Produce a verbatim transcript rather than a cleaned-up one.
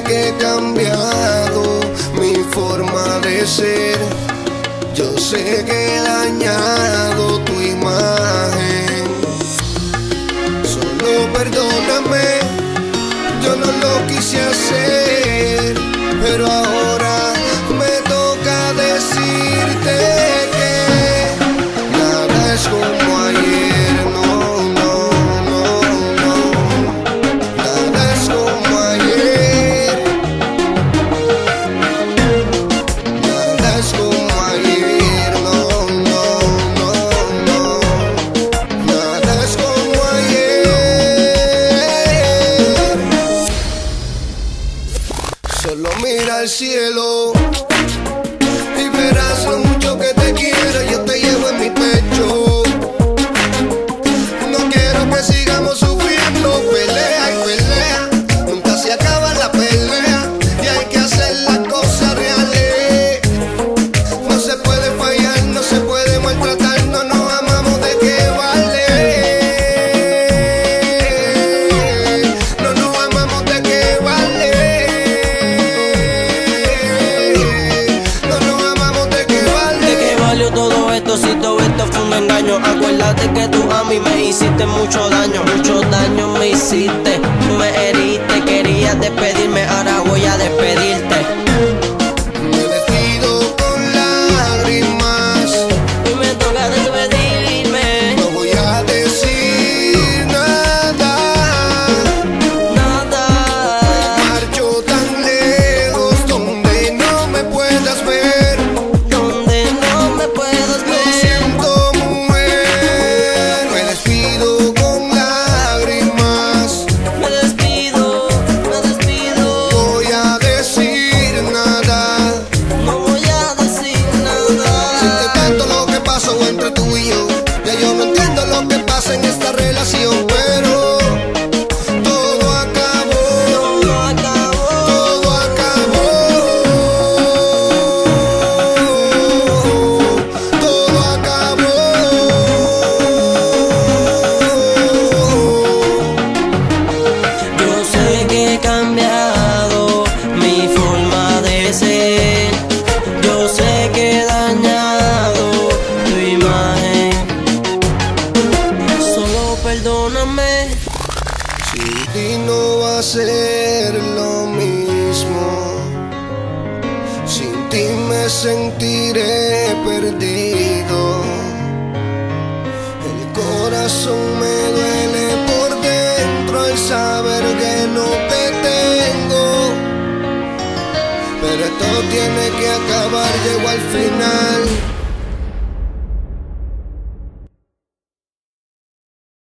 que he cambiado mi forma de ser. Yo sé que he dañado tu imagen. Solo perdóname, yo no lo quise hacer, pero ahora me toca decirte que nada es como ayer, no, no, no, no, nada es como ayer, nada es como ayer, no, no, no, no, nada es como ayer. Solo mira al cielo y verás lo mucho que te quiero. Yo te llevo en mi pecho. No quiero que sigamos sufriendo. Pelea y pelea, nunca se acaba la pelea. Y hay que hacer las cosas reales. No se puede fallar, no se puede maltratar. No nos amamos, ¿de qué vale? No nos amamos, ¿de qué vale? Todo esto, si todo esto fue un engaño. Acuérdate que tú a mí me hiciste mucho daño. Mucho daño me hiciste, tú me heriste. Querías despedirme, ahora voy a despedirte. Me despido con lágrimas Y me toca despedirme. No voy a decir nada. Nada. Me marcho tan lejos donde no me puedas ver. Entre tú y yo, ya yo no entiendo lo que pasa en esta relación, pero todo acabó, todo acabó, todo acabó, todo acabó. Yo sé que he cambiado mi forma de ser. Yo sé que he dañado tu imagen. Solo perdóname. Sin ti no va a ser lo mismo. Sin ti me sentiré perdido. El corazón me duele por dentro al saber que no te tengo. Pero esto tiene que acabar, llego al final.